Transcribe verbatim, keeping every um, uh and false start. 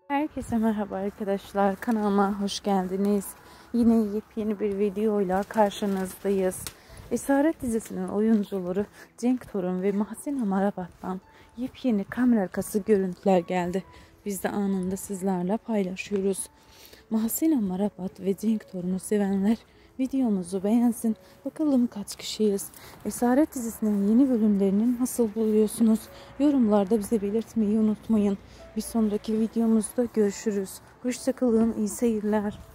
Herkese merhaba arkadaşlar, kanalıma hoş geldiniz. Yine yepyeni bir videoyla karşınızdayız. Esaret dizisinin oyuncuları Cenk Torun ve Mahsin Amarabat'tan yepyeni kamera arkası görüntüler geldi. Biz de anında sizlerle paylaşıyoruz. Mahsin Amarabat ve Cenk Torun'u sevenler videomuzu beğensin. Bakalım kaç kişiyiz? Esaret dizisinin yeni bölümlerini nasıl buluyorsunuz? Yorumlarda bize belirtmeyi unutmayın. Bir sonraki videomuzda görüşürüz. Hoşça kalın, iyi seyirler.